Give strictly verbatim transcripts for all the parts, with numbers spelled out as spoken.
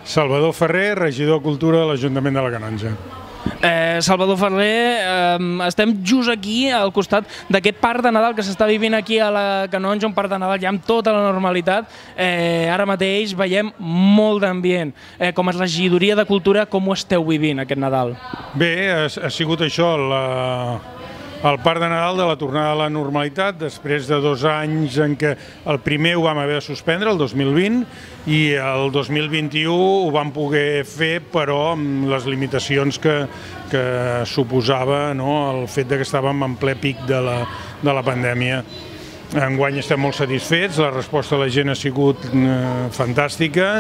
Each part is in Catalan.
Salvador Ferrer, regidor de Cultura de l'Ajuntament de la Canonja. Eh, Salvador Ferrer, eh, estem just aquí al costat d'aquest parc de Nadal que s'està vivint aquí a la Canonja, un parc de Nadal ja amb tota la normalitat. Eh, ara mateix veiem molt d'ambient. Eh, com a regidoria de Cultura, com ho esteu vivint aquest Nadal? Bé, ha, ha sigut això, la, el parc de Nadal de la tornada a la normalitat, després de dos anys en què el primer ho vam haver de suspendre, el dos mil vint, i el dos mil vint-i-u ho vam poder fer, però amb les limitacions que, que suposava, no?, el fet de que estàvem en ple pic de la, de la pandèmia. Enguany estem molt satisfets, la resposta de la gent ha sigut eh, fantàstica,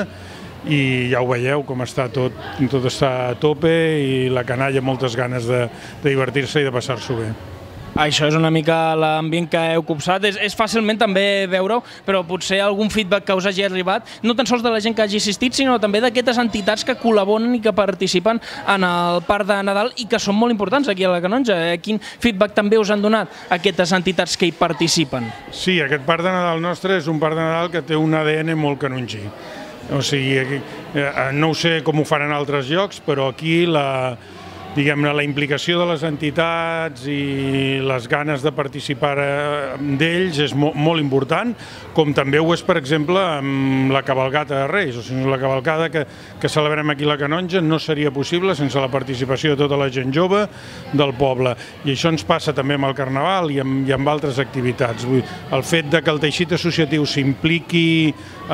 i ja ho veieu, com està tot, tot està a tope i la canalla amb moltes ganes de, de divertir-se i de passar-s'ho bé. Això és una mica l'ambient que heu copsat. És, és fàcilment també veure-ho, però potser algun feedback que us hagi arribat, no tan sols de la gent que hagi assistit, sinó també d'aquestes entitats que col·laboren i que participen en el Parc de Nadal i que són molt importants aquí a la Canonja. Eh? Quin feedback també us han donat aquestes entitats que hi participen? Sí, aquest Parc de Nadal nostre és un Parc de Nadal que té un A D N molt canongí. O sigui, no ho sé com ho fan en altres llocs, però aquí la, diguem-ne, la implicació de les entitats i les ganes de participar d'ells és molt, molt important, com també ho és, per exemple, amb la cavalcata de Reis. O sigui, la cavalcada que, que celebrem aquí a la Canonja no seria possible sense la participació de tota la gent jove del poble. I això ens passa també amb el Carnaval i amb, i amb altres activitats. El fet de que el teixit associatiu s'impliqui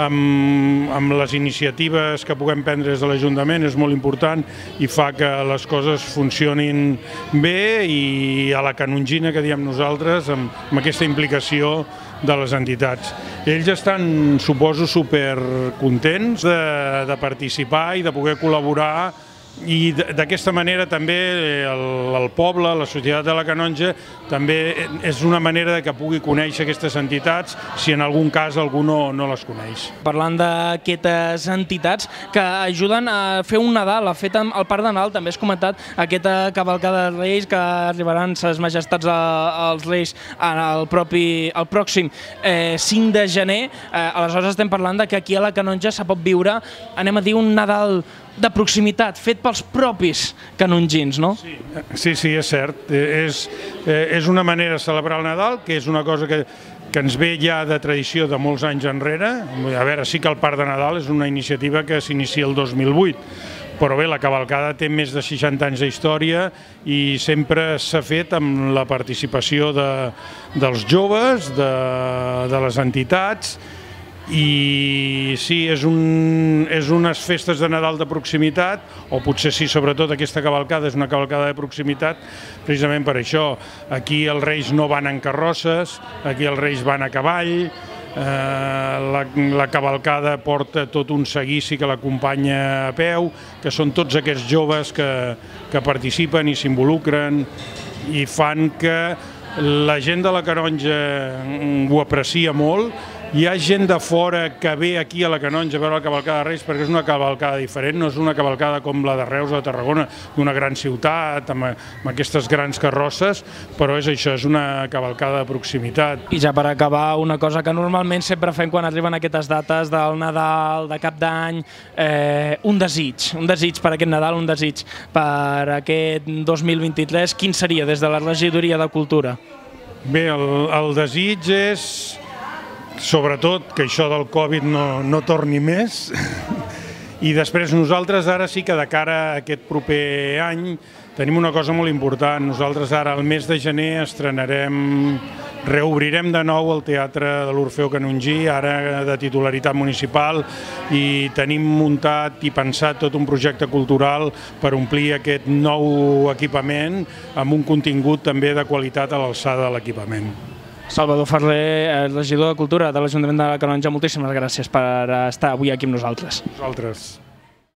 amb, amb les iniciatives que puguem prendre des de l'Ajuntament és molt important i fa que les coses funcionin bé i a la canongina, que diem nosaltres, amb, amb aquesta implicació de les entitats. Ells estan, suposo, supercontents de, de participar i de poder col·laborar, i d'aquesta manera també el, el poble, la societat de la Canonja, també és una manera que pugui conèixer aquestes entitats si en algun cas algú no, no les coneix. Parlant d'aquestes entitats que ajuden a fer un Nadal, a fer el Parc de Nadal, també has comentat aquesta cavalcada de Reis que arribaran ses majestats als Reis el, propi, el pròxim eh, cinc de gener. Eh, aleshores estem parlant de que aquí a la Canonja se pot viure, anem a dir, un Nadal de proximitat, fet pels propis canongins, no? Sí, sí, sí, és cert. És, és una manera de celebrar el Nadal, que és una cosa que, que ens ve ja de tradició de molts anys enrere. A veure, sí que el Parc de Nadal és una iniciativa que s'inicia el dos mil vuit, però bé, la cavalcada té més de seixanta anys d'història i sempre s'ha fet amb la participació de, dels joves, de, de les entitats. I sí, és, un, és unes festes de Nadal de proximitat, o potser sí, sobretot aquesta cavalcada és una cavalcada de proximitat, precisament per això. Aquí els Reis no van en carrosses, aquí els Reis van a cavall, eh, la, la cavalcada porta tot un seguici que l'acompanya a peu, que són tots aquests joves que, que participen i s'involucren i fan que la gent de la Canonja ho aprecia molt. Hi ha gent de fora que ve aquí a la Canonja a veure la cavalcada de Reis perquè és una cavalcada diferent, no és una cavalcada com la de Reus o de Tarragona, d'una gran ciutat, amb, amb aquestes grans carrosses, però és això, és una cavalcada de proximitat. I ja per acabar, una cosa que normalment sempre fem quan arriben aquestes dates del Nadal, de Cap d'Any, eh, un desig, un desig per aquest Nadal, un desig per aquest dos mil vint-i-tres, quin seria des de la regidoria de Cultura? Bé, el, el desig és, sobretot, que això del Covid no, no torni més. I després nosaltres ara sí que de cara a aquest proper any tenim una cosa molt important. Nosaltres ara al mes de gener estrenarem, reobrirem de nou el Teatre de l'Orfeó Canongí, ara de titularitat municipal, i tenim muntat i pensat tot un projecte cultural per omplir aquest nou equipament amb un contingut també de qualitat a l'alçada de l'equipament. Salvador Ferrer, regidor de Cultura de l'Ajuntament de la Canonja, moltíssimes gràcies per estar avui aquí amb nosaltres. Nosaltres.